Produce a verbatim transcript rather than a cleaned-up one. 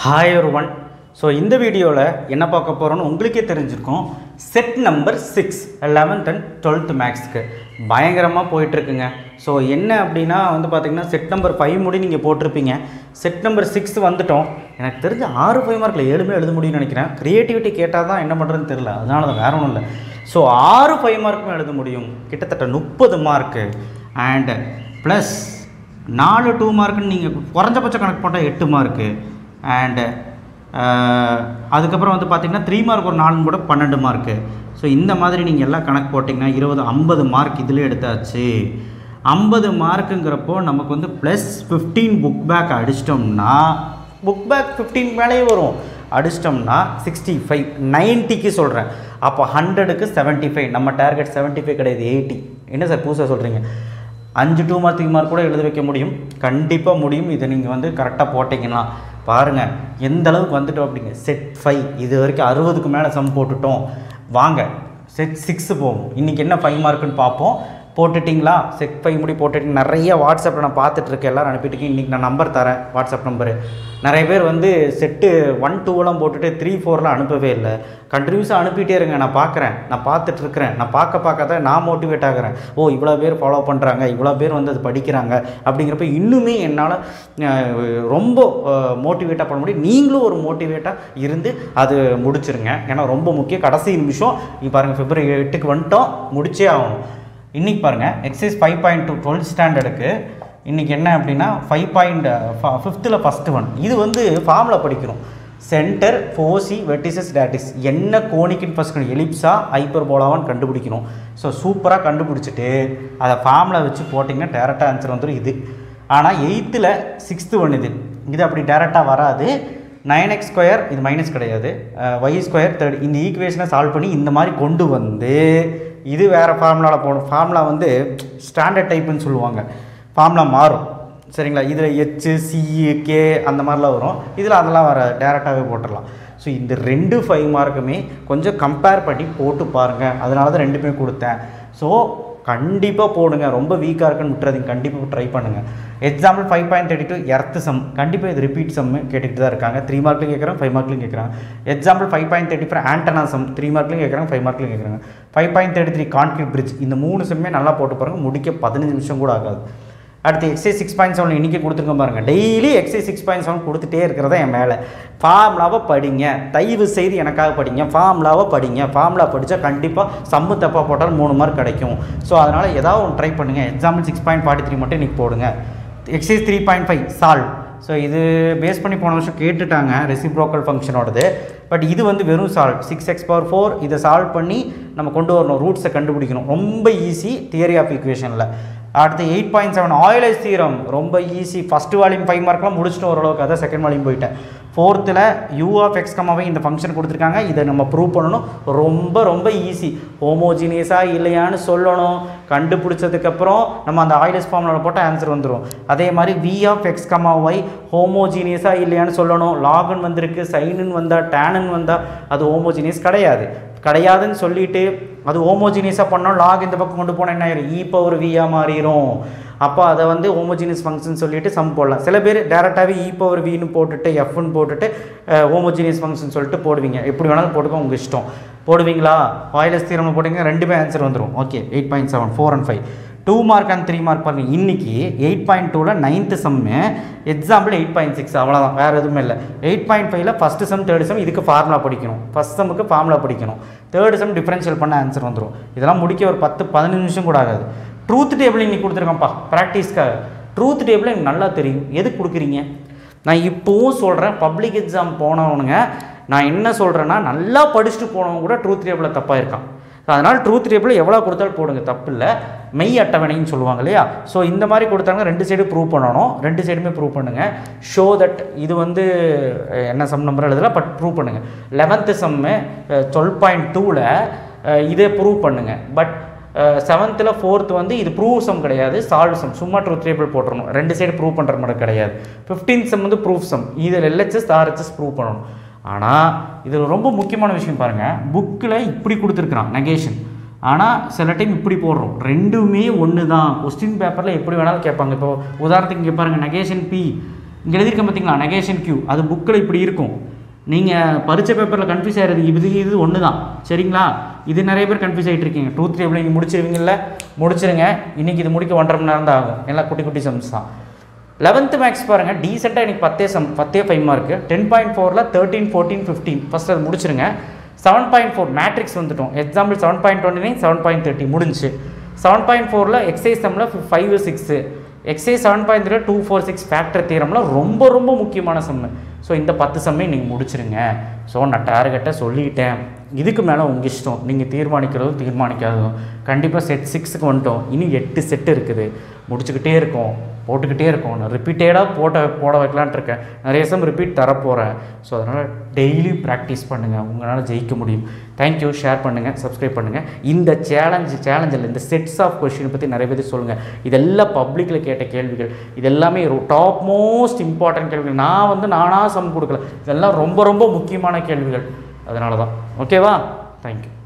Hi everyone. So in the video la enna paaka porom ungalke therinjirukum set number six eleventh and twelfth max ku பயங்கரமா போயிட்டு இருக்குங்க. So என்ன அப்படினா வந்து பாத்தீங்கன்னா set number five முடி நீங்க போட்டுருப்பீங்க. set number six வந்துட்டோம். எனக்கு தெரிஞ்ச ஆறு five மார்க்ல ஏழு மே எழுத முடியும்னு நினைக்கிறேன். கிரியேட்டிவிட்டி கேட்டா தான் என்ன பண்றதுன்னு தெரியல. அதனால தான் வேற ஒண்ணும் இல்ல. சோ ஆறு five மார்க்குமே எழுத முடியும். கிட்டத்தட்ட முப்பது மார்க் and plus நாலு two மார்க் நீங்க குறைஞ்சபட்ச கணக்கு போட்டா எட்டு மார்க் and அதுக்கப்புறம் வந்து பார்த்தீங்கன்னா த்ரீ மார்க் ஒரு நாலு கூட பன்னெண்டு மார்க்கு. ஸோ இந்த மாதிரி நீங்கள் எல்லாம் கணக்கு போட்டிங்கன்னா இருபது ஐம்பது மார்க் இதில் எடுத்தாச்சு. ஐம்பது மார்க்குங்கிறப்போ நமக்கு வந்து ப்ளஸ் ஃபிஃப்டீன் புக் பேக் அடிச்சிட்டோம்னா புக் பேக் ஃபிஃப்டீன் மேலேயே வரும். அடிச்சிட்டோம்னா சிக்ஸ்டி ஃபைவ் நைன்ட்டிக்கு சொல்கிறேன். அப்போ ஹண்ட்ரடுக்கு செவன்ட்டி ஃபைவ் நம்ம டார்கெட் செவன்ட்டி ஃபைவ் கிடையாது எயிட்டி. என்ன சார் புதுசாக சொல்கிறீங்க? அஞ்சு டூ மார்க் த்ரீ மார்க் கூட எழுத வைக்க முடியும். கண்டிப்பாக முடியும். இதை நீங்கள் வந்து கரெக்டாக போட்டிங்கன்னா பாருங்கள் எந்த அளவுக்கு வந்துட்டோம் அப்படிங்க. செட் ஃபைவ் இது வரைக்கும் அறுபதுக்கு மேலே சம் போட்டுட்டோம். வாங்க செட் சிக்ஸு போவோம். இன்றைக்கி என்ன ஃபைவ் மார்க்குன்னு பார்ப்போம். போட்டுட்டிங்களா? செட் ஃபைவ் முடி போட்டுட்டிங்க. நிறைய வாட்ஸ்அப்பில் நான் பார்த்துட்ருக்கேன், எல்லோரும் அனுப்பிட்டுருக்கேன். இன்றைக்கி நான் நம்பர் தரேன், வாட்ஸ்அப் நம்பரு. நிறைய பேர் வந்து செட்டு ஒன் டூவெல்லாம் போட்டுட்டு த்ரீ ஃபோர்லாம் அனுப்பவே இல்லை. கண்டினியூஸாக அனுப்பிட்டே இருங்க. நான் பார்க்குறேன், நான் பார்த்துட்ருக்குறேன். நான் பார்க்க பார்க்க தான் நான் மோட்டிவேட் ஆகிறேன். ஓ இவ்வளோ பேர் ஃபாலோ பண்ணுறாங்க, இவ்வளோ பேர் வந்து அது படிக்கிறாங்க அப்படிங்கிறப்ப இன்னுமே என்னால் ரொம்ப மோட்டிவேட்டாக பண்ண முடியும். நீங்களும் ஒரு மோட்டிவேட்டாக இருந்து அது முடிச்சிருங்க. ஏன்னா ரொம்ப முக்கியம். கடைசி நிமிஷம் இப்போ பாருங்கள், பிப்ரவரி எட்டுக்கு வந்துட்டோம், முடிச்சே ஆகணும். இன்றைக்கி பாருங்கள் exercise five point two twelfth ஸ்டாண்டர்டுக்கு இன்றைக்கி என்ன அப்படின்னா ஃபைவ் பாயிண்ட் ஃபிஃப்த்தில் ஃபஸ்ட்டு ஒன். இது வந்து ஃபார்முலா படிக்கணும். சென்டர் ஃபோசி வெர்டிசஸ் டேட்டிஸ் என்ன கோனிக்கின் ஃபஸ்ட் எலிப்ஸா ஹைப்பர்போலாவான்னு கண்டுபிடிக்கணும். ஸோ சூப்பராக கண்டுபிடிச்சிட்டு அதை ஃபார்முலா வச்சு போட்டிங்கன்னா டேரெக்டாக ஆன்சர் வந்துடும் இது. ஆனால் எயித்தில் சிக்ஸ்த்து ஒன் இது இது அப்படி டேரெக்டாக வராது. நைன் எக்ஸ் ஸ்கொயர் இது மைனஸ் கிடையாது, ஒய் ஸ்கொயர் தேர்ட். இந்த ஈக்குவேஷனை சால்வ் பண்ணி இந்த மாதிரி கொண்டு வந்து இது வேறு ஃபார்முலாவில் போகணும். ஃபார்முலா வந்து ஸ்டாண்டர்ட் டைப்புன்னு சொல்லுவாங்க. ஃபார்முலா மாறும் சரிங்களா. இதில் ஹெச் சிஇ கே அந்த மாதிரிலாம் வரும். இதில் அதெல்லாம் வர டேரெக்டாகவே போட்டுடலாம். ஸோ இந்த ரெண்டு ஃபைவ் மார்க்குமே கொஞ்சம் கம்பேர் பண்ணி போட்டு பாருங்கள். அதனால தான் ரெண்டுமே கொடுத்தேன். ஸோ கண்டிப்பாக போடுங்க. ரொம்ப வீக்காக இருக்குன்னு விட்டுறதுங்க. கண்டிப்பாக ட்ரை பண்ணுங்கள். Example five point thirty two eighth sum கண்டிப்பாக இது ரிப்பீட் சம்மு கேட்டுக்கிட்டு தான் இருக்காங்க. த்ரீ மார்க்லையும் கேட்குறாங்க, ஃபைவ் மார்க்லையும் கேட்குறாங்க. Example five point thirty four ஆண்டனா சம் த்ரீ மார்க்லையும் கேட்குறாங்க, ஃபைவ் மார்க்லையும் கேட்குறாங்க. Five point thirty three concrete bridge இந்த மூணு சம்மே நல்லா போட்டு பாருங்கள். முடிக்க பதினஞ்சு நிமிஷம் கூட ஆகாது. அடுத்து எக்ஸைஸ் சிக்ஸ் பாயிண்ட் செவன் இன்றைக்கி கொடுத்துருக்க பாருங்கள். Daily exercise six point seven கொடுத்துட்டே இருக்கிறதா என் மேலே. ஃபார்முலாவை படிங்க, தயவு செய்து எனக்காக படிங்க. ஃபார்முலாவை படிங்க. ஃபார்முலா படித்தா கண்டிப்பாக சம்மு தப்பாக போட்டாலும் மூணு மார்க் கிடைக்கும். ஸோ அதனால் ஏதாவது ஒன்று ட்ரை பண்ணுங்கள். Example six point forty three மட்டும் இன்றைக்கி போடுங்க. Exercise three point five solve. So இது பேஸ் பண்ணி போன வருஷம் கேட்டுட்டாங்க ரெசிப்ரோக்கல் ஃபங்க்ஷனோடது. பட் இது வந்து வெறும் solve. Six x power four இதை சால்வ் பண்ணி நம்ம கொண்டு வரணும். ரூட்ஸை கண்டுபிடிக்கணும். ரொம்ப ஈஸி தியரி ஆஃப் ஈக்குவேஷனில். அடுத்து eight point seven Euler's theorem ரொம்ப ஈஸி. ஃபஸ்ட்டு வால்யூம் ஃபைவ் மார்க்லாம் முடிச்சுட்டு ஓரளவுக்கு. அதான் செகண்ட் வால்யூம் போயிட்டேன். ஃபோர்த்தில் யூ ஆஃப் எக்ஸ் கமாவை இந்த ஃபங்க்ஷன் கொடுத்துருக்காங்க. இதை நம்ம ப்ரூவ் பண்ணணும். ரொம்ப ரொம்ப ஈஸி. ஹோமோஜீனியஸாக இல்லையான்னு சொல்லணும். கண்டுபிடிச்சதுக்கப்புறம் நம்ம அந்த ஆயிலர்ஸ் ஃபார்முலாவில் போட்டால் ஆன்சர் வந்துடும். அதே மாதிரி v of x comma y ஹோமோஜீனியஸாக இல்லையான்னு சொல்லணும். லாகுன்னு வந்திருக்கு, சைனுன்னு வந்தால் டேனுன்னு வந்தால் அது ஹோமோஜீனியஸ் கிடையாது. கிடையாதுன்னு சொல்லிவிட்டு அது ஹோமோஜீனியஸாக பண்ணோம். லாக் இந்த பக்கம் கொண்டு போனால் என்ன ஆயிரும்? இ பவர் வியாக மாறிடும். அப்போ அதை வந்து ஹோமோஜீனியஸ் ஃபங்க்ஷன் சொல்லிவிட்டு சம் போடலாம். சில பேர் டேரெக்டாகவே இ பவர் வின்னு போட்டுட்டு எஃப்னு போட்டுட்டு ஹோமோஜீனியஸ் ஃபங்க்ஷன் சொல்லிட்டு போடுவீங்க. எப்படி வேணாலும் போட்டுக்கோ, உங்கள் இஷ்டம். போடுவீங்களா? ஆயிலர்ஸ் தியரம் போட்டிங்கன்னா ரெண்டுமே ஆன்சர் வந்துடும். Okay eight point seven four and five two mark and three mark பாருங்கள். இன்றைக்கி எயிட் பாயிண்ட் டூவில் ninth sum example eight point six அவ்வளோதான், வேறு எதுவுமே இல்லை. எயிட் பாயிண்ட் ஃபைவ்ல ஃபஸ்ட்டு சம் தேர்ட் சம் இதுக்கு ஃபார்முலா படிக்கணும். ஃபஸ்ட் சம்முக்கு ஃபார்முலா படிக்கணும். தேர்ட் சம் டிஃபரன்ஷியல் பண்ண ஆன்சர் வந்துடும். இதெல்லாம் முடிக்க ஒரு பத்து பதினஞ்சு நிமிஷம் கூட ஆகாது. ட்ரூத் டேபிள் இன்னைக்கு கொடுத்துருக்கேன்ப்பா ப்ராக்டிஸ்க்காக. ட்ரூத் டேபிள் எனக்கு நல்லா தெரியும். எதுக்கு கொடுக்குறீங்க? நான் இப்போவும் சொல்கிறேன், பப்ளிக் எக்ஸாம் போனவனுங்க நான் என்ன சொல்கிறேன்னா நல்லா படிச்சுட்டு போனவங்க கூட ட்ரூத் டேபிளில் தப்பாக இருக்கான். அதனால் ட்ரூத் டேபிள் எவ்வளோ கொடுத்தாலும் போடுங்க, தப்பு இல்லை. மெய் அட்டவணைன்னு சொல்லுவாங்க இல்லையா? ஸோ இந்த மாதிரி கொடுத்தாங்க. ரெண்டு சைடு ப்ரூவ் பண்ணணும். ரெண்டு சைடுமே ப்ரூவ் பண்ணுங்கள். ஷோ தட் இது வந்து என்ன சம் நம்பர் எழுதல, பட் ப்ரூவ் பண்ணுங்கள். லெவன்த்து சம்மு டுவெல் பாயிண்ட் டூவில் இதே ப்ரூவ் பண்ணுங்கள். பட் செவன்த்தில் ஃபோர்த்து வந்து இது ப்ரூவ் சம் கிடையாது, சால்வ் சம். சும்மா ட்ரூத் டேபிள் போட்டுறணும். ரெண்டு சைடு ப்ரூவ் பண்ணுற மாதிரி கிடையாது. ஃபிஃப்டீன் சம் வந்து ப்ரூஃப் சம். இதில் எல்ஹெச்எஸ் ஆர்ஹெச்எஸ் ப்ரூவ் பண்ணணும். ஆனால் இதில் ரொம்ப முக்கியமான விஷயம் பாருங்கள். புக்கில் இப்படி கொடுத்துருக்குறான் நெகேஷன். ஆனால் சில டைம் இப்படி போடுறோம். ரெண்டுமே ஒன்று தான். கொஸ்டின் பேப்பரில் எப்படி வேணாலும் கேட்பாங்க. இப்போ உதாரணத்துக்கு இங்கே பாருங்கள், நெகேஷன் பி இங்கே எழுதியிருக்க பார்த்தீங்களா நெகேஷன் கியூ, அது புக்கில் இப்படி இருக்கும். நீங்கள் பரீட்சை பேப்பரில் கன்ஃபியூஸ் ஆகிறது இது இது ஒன்று தான் சரிங்களா. இது நிறைய பேர் கன்ஃபியூஸ் ஆகிட்டு இருக்கீங்க. ட்ரூத் டேபிள் நீங்கள் முடிச்சிருவீங்கல்ல, முடிச்சிருங்க. இன்றைக்கி இது முடிக்க ஒன்றரை மணி நேரம் தான் ஆகும். எல்லாம் குட்டி குட்டி சம்ஸ் தான். லெவன்த்து மேக்ஸ் பாருங்கள், டீசெண்டாக எனக்கு பத்தே சம் பத்தே ஃபைவ் மார்க்கு. டென் பாயிண்ட் ஃபோரில் தேர்ட்டீன் ஃபோர்டீன் ஃபிஃப்டீன் ஃபஸ்ட் அது முடிச்சிருங்க. செவன் பாயிண்ட் ஃபோர் மேட்ரிக்ஸ் வந்துட்டோம். Example seven point twenty nine seven point thirty முடிஞ்சு. செவன் பாயிண்ட் ஃபோரில் எக்ஸைஸ் சம்மில் five six, exercise seven point three two four six factor தியரம்லாம் ரொம்ப ரொம்ப முக்கியமான சம்மு. ஸோ இந்த பத்து சம்மை நீங்கள் முடிச்சிருங்க. ஸோ நான் டார்கெட்டை சொல்லிட்டேன். இதுக்கு மேலே உங்கள் இஷ்டம், நீங்கள் தீர்மானிக்கிறதும் தீர்மானிக்காததும். கண்டிப்பாக செட் சிக்ஸுக்கு வந்துட்டோம். இன்னும் எட்டு செட்டு இருக்குது, முடிச்சுக்கிட்டே இருக்கோம், போட்டுக்கிட்டே இருக்கோம். நான் ரிப்பீட்டடாக போட்ட போட வைக்கலான்ட்டு இருக்கேன். நிறைய சம் ரிப்பீட் தரப்போகிறேன். ஸோ அதனால் டெய்லி ப்ராக்டிஸ் பண்ணுங்கள், உங்களால் ஜெயிக்க முடியும். தேங்க்யூ. ஷேர் பண்ணுங்கள், சப்ஸ்கிரைப் பண்ணுங்கள். இந்த சேலஞ்சு சேலஞ்சில் இந்த செட்ஸ் ஆஃப் கொஸ்டினை பற்றி நிறைய பேர் சொல்லுங்கள். இதெல்லாம் பப்ளிக்கில் கேட்ட கேள்விகள், இதெல்லாமே டாப் மோஸ்ட் இம்பார்ட்டன்ட் கேள்விகள். நான் வந்து நானாக சம் கொடுக்கல, இதெல்லாம் ரொம்ப ரொம்ப முக்கியமான கேள்விகள். அதனால தான். ஓகேவா? தேங்க்யூ.